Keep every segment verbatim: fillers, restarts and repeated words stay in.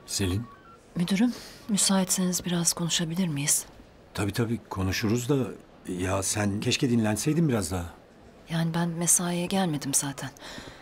Selin? Müdürüm, müsaitseniz biraz konuşabilir miyiz? Tabii tabii konuşuruz da ya sen keşke dinlenseydin biraz daha. Yani ben mesaiye gelmedim zaten.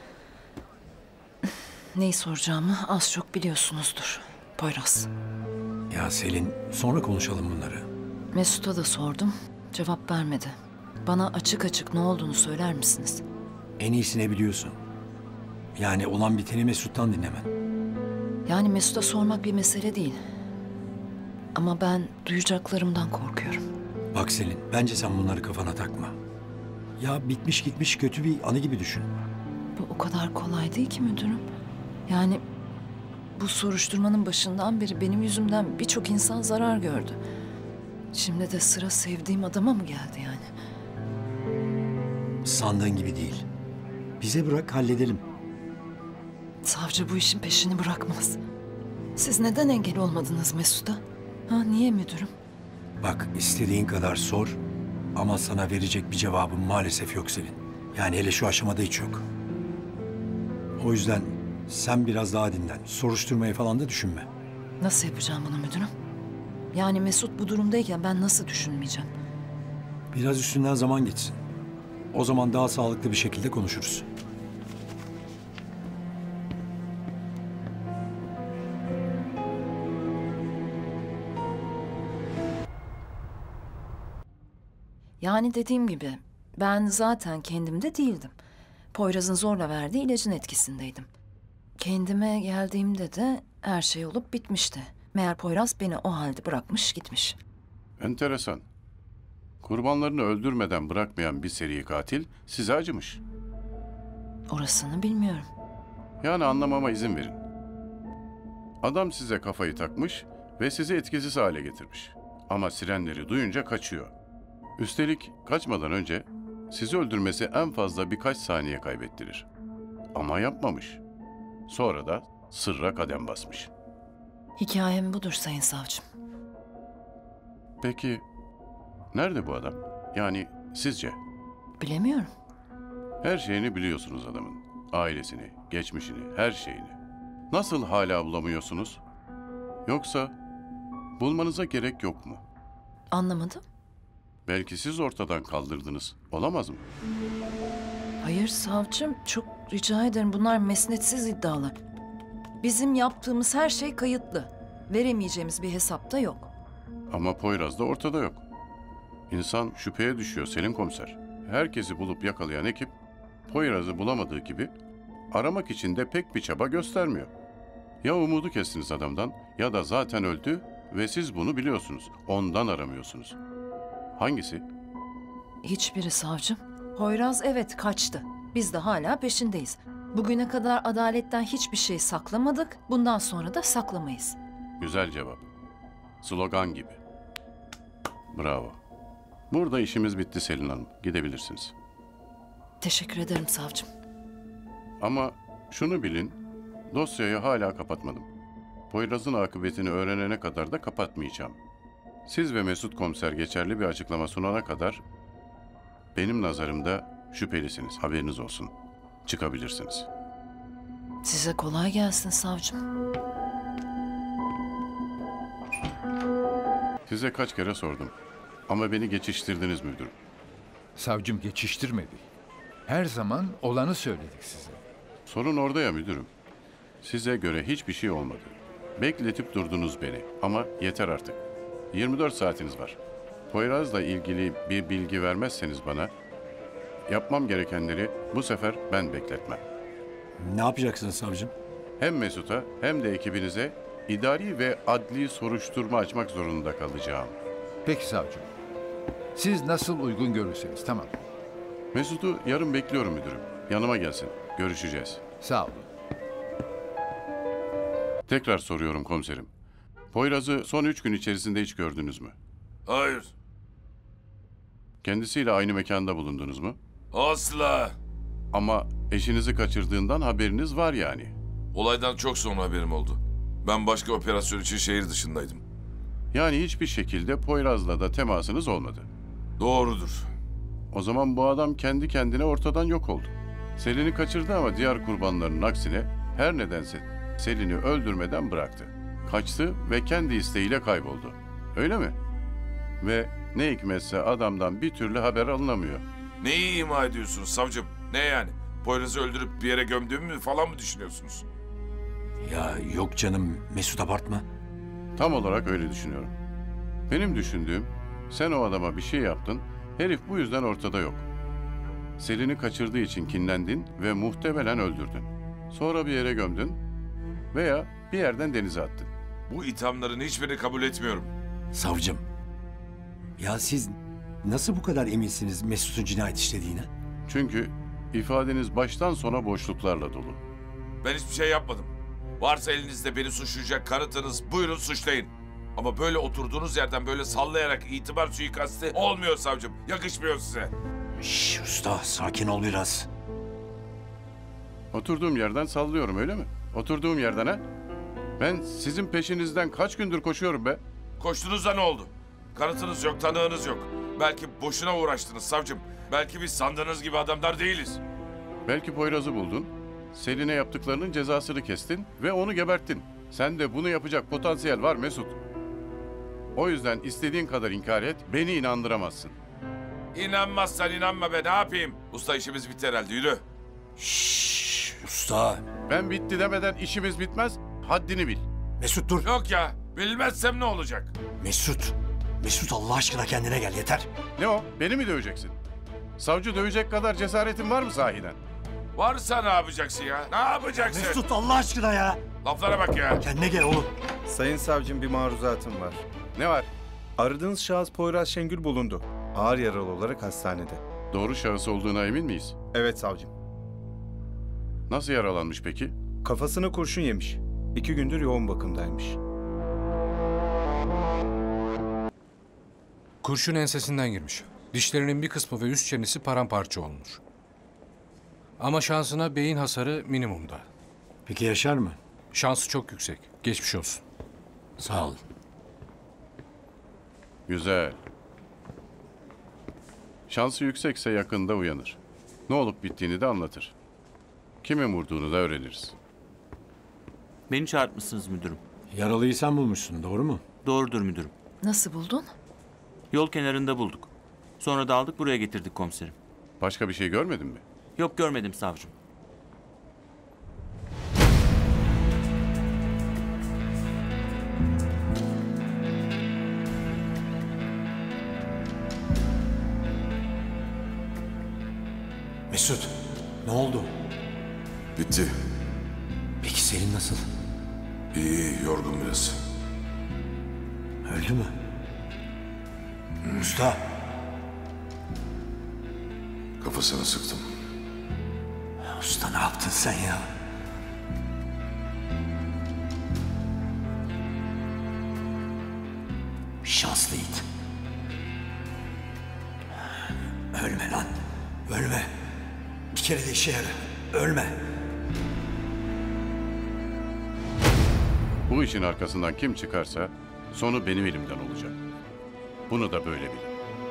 Neyi soracağımı az çok biliyorsunuzdur. Poyraz. Ya Selin sonra konuşalım bunları. Mesut'a da sordum. Cevap vermedi. Bana açık açık ne olduğunu söyler misiniz? En iyisini biliyorsun. Yani olan biteni Mesut'tan dinlemen. Yani Mesut'a sormak bir mesele değil. Ama ben duyacaklarımdan korkuyorum. Bak Selin bence sen bunları kafana takma. Ya bitmiş gitmiş kötü bir anı gibi düşün. Bu o kadar kolay değil ki müdürüm. Yani bu soruşturmanın başından beri benim yüzümden birçok insan zarar gördü. Şimdi de sıra sevdiğim adama mı geldi yani? Sandığın gibi değil. Bize bırak halledelim. Savcı bu işin peşini bırakmaz. Siz neden engel olmadınız Mesut'a? Ha niye müdürüm? Bak istediğin kadar sor ama sana verecek bir cevabım maalesef yok Selin. Yani hele şu aşamada hiç yok. O yüzden sen biraz daha dinlen. Soruşturmayı falan da düşünme. Nasıl yapacağım bunu müdürüm? Yani Mesut bu durumdayken ben nasıl düşünmeyeceğim? Biraz üstünden zaman geçsin. O zaman daha sağlıklı bir şekilde konuşuruz. Yani dediğim gibi ben zaten kendimde değildim. Poyraz'ın zorla verdiği ilacın etkisindeydim. Kendime geldiğimde de her şey olup bitmişti. Meğer Poyraz beni o halde bırakmış gitmiş. Enteresan. Kurbanlarını öldürmeden bırakmayan bir seri katil size acımış. Orasını bilmiyorum. Yani anlamama izin verin. Adam size kafayı takmış ve sizi etkisiz hale getirmiş. Ama sirenleri duyunca kaçıyor. Üstelik kaçmadan önce sizi öldürmesi en fazla birkaç saniye kaybettirir. Ama yapmamış. Sonra da sırra kadem basmış. Hikayem budur sayın savcım. Peki nerede bu adam? Yani sizce? Bilemiyorum. Her şeyini biliyorsunuz adamın. Ailesini, geçmişini, her şeyini. Nasıl hala bulamıyorsunuz? Yoksa bulmanıza gerek yok mu? Anlamadım. Belki siz ortadan kaldırdınız. Olamaz mı? Hayır savcım, çok rica ederim. Bunlar mesnetsiz iddialar. Bizim yaptığımız her şey kayıtlı. Veremeyeceğimiz bir hesap da yok. Ama Poyraz da ortada yok. İnsan şüpheye düşüyor Selim Komiser. Herkesi bulup yakalayan ekip Poyraz'ı bulamadığı gibi aramak için de pek bir çaba göstermiyor. Ya umudu kestiniz adamdan ya da zaten öldü ve siz bunu biliyorsunuz. Ondan aramıyorsunuz. Hangisi? Hiçbiri savcım. Poyraz evet kaçtı. Biz de hala peşindeyiz. Bugüne kadar adaletten hiçbir şey saklamadık. Bundan sonra da saklamayız. Güzel cevap. Slogan gibi. Bravo. Burada işimiz bitti Selin Hanım. Gidebilirsiniz. Teşekkür ederim savcım. Ama şunu bilin, dosyayı hala kapatmadım. Poyraz'ın akıbetini öğrenene kadar da kapatmayacağım. Siz ve Mesut Komiser geçerli bir açıklama sunana kadar benim nazarımda şüphelisiniz. Haberiniz olsun. Çıkabilirsiniz. Size kolay gelsin savcım. Size kaç kere sordum. Ama beni geçiştirdiniz müdürüm. Savcım geçiştirmedi. Her zaman olanı söyledik size. Sorun orada ya müdürüm. Size göre hiçbir şey olmadı. Bekletip durdunuz beni. Ama yeter artık. yirmi dört saatiniz var. Poyraz'la ilgili bir bilgi vermezseniz bana, yapmam gerekenleri bu sefer ben bekletmem. Ne yapacaksın savcım? Hem Mesut'a hem de ekibinize idari ve adli soruşturma açmak zorunda kalacağım. Peki savcım. Siz nasıl uygun görürseniz tamam. Mesut'u yarın bekliyorum müdürüm. Yanıma gelsin. Görüşeceğiz. Sağ olun. Tekrar soruyorum komiserim. Poyraz'ı son üç gün içerisinde hiç gördünüz mü? Hayır. Kendisiyle aynı mekanda bulundunuz mu? Asla. Ama eşinizi kaçırdığından haberiniz var yani. Olaydan çok sonra haberim oldu. Ben başka operasyon için şehir dışındaydım. Yani hiçbir şekilde Poyraz'la da temasınız olmadı. Doğrudur. O zaman bu adam kendi kendine ortadan yok oldu. Selin'i kaçırdı ama diğer kurbanlarının aksine her nedense Selin'i öldürmeden bıraktı. kaçtı ve kendi isteğiyle kayboldu. Öyle mi? Ve ne hikmetse adamdan bir türlü haber alınamıyor. Neyi ima ediyorsunuz savcım? Ne yani? Poyraz'ı öldürüp bir yere gömdüğümü falan mı düşünüyorsunuz? Ya yok canım Mesut, abartma. Tam olarak öyle düşünüyorum. Benim düşündüğüm, sen o adama bir şey yaptın, herif bu yüzden ortada yok. Selin'i kaçırdığı için kinlendin ve muhtemelen öldürdün. Sonra bir yere gömdün veya bir yerden denize attın. Bu ithamların hiçbirini kabul etmiyorum. Savcım. Ya siz nasıl bu kadar eminsiniz Mesut'un cinayet işlediğine? Çünkü ifadeniz baştan sona boşluklarla dolu. Ben hiçbir şey yapmadım. Varsa elinizde beni suçlayacak kanıtınız, buyurun suçlayın. Ama böyle oturduğunuz yerden böyle sallayarak itibar suikasti olmuyor savcım. Yakışmıyor size. Şş, usta sakin ol biraz. Oturduğum yerden sallıyorum, öyle mi? Oturduğum yerden ha? Ben sizin peşinizden kaç gündür koşuyorum be? Koştunuz da ne oldu? Kanıtınız yok, tanığınız yok. Belki boşuna uğraştınız savcım. Belki biz sandığınız gibi adamlar değiliz. Belki Poyraz'ı buldun, Selin'e yaptıklarının cezasını kestin ve onu geberttin. Sen de bunu yapacak potansiyel var Mesut. O yüzden istediğin kadar inkar et, beni inandıramazsın. İnanmazsan inanma be, ne yapayım? Usta işimiz bitti herhalde, yürü. Şşş usta. Ben bitti demeden işimiz bitmez, haddini bil. Mesut dur. Yok ya, bilmezsem ne olacak? Mesut. Mesut Allah aşkına kendine gel yeter. Ne o? Beni mi döveceksin? Savcı dövecek kadar cesaretin var mı sahiden? Varsa ne yapacaksın ya? Ne yapacaksın? Mesut Allah aşkına ya. Laflara bak ya. Kendine gel oğlum. Sayın savcım, bir maruzatım var. Ne var? Aradığınız şahıs Poyraz Şengül bulundu. Ağır yaralı olarak hastanede. Doğru şahıs olduğuna emin miyiz? Evet savcım. Nasıl yaralanmış peki? Kafasına kurşun yemiş. İki gündür yoğun bakımdaymış. Kurşun ensesinden girmiş. Dişlerinin bir kısmı ve üst çenesi paramparça olmuş. Ama şansına beyin hasarı minimumda. Peki yaşar mı? Şansı çok yüksek. Geçmiş olsun. Sağ ol. Güzel. Şansı yüksekse yakında uyanır. Ne olup bittiğini de anlatır. Kimin vurduğunu da öğreniriz. Beni çağırtmışsınız müdürüm. Yaralıyı sen bulmuşsun, doğru mu? Doğrudur müdürüm. Nasıl buldun? Yol kenarında bulduk. Sonra da aldık buraya getirdik komiserim. Başka bir şey görmedin mi? Yok, görmedim savcım. Mesut ne oldu? Bitti. Peki Selin nasıl? İyi, yorgun biraz. Öldü mü? Usta. Kafasını sıktım. Usta ne yaptın sen ya? Şanslı it. Ölme lan. Ölme. Bir kere de işe yara. Ölme. Bu işin arkasından kim çıkarsa sonu benim elimden olacak. Bunu da böyle bil.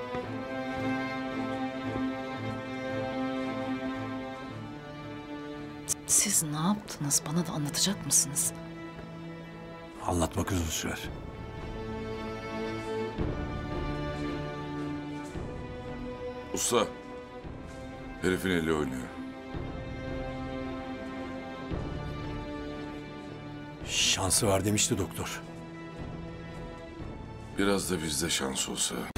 Siz ne yaptınız? Bana da anlatacak mısınız? Anlatmak uzun sürer. Usta, herifin eli oynuyor. Şansı var demişti doktor. Biraz da bizde şans olsa.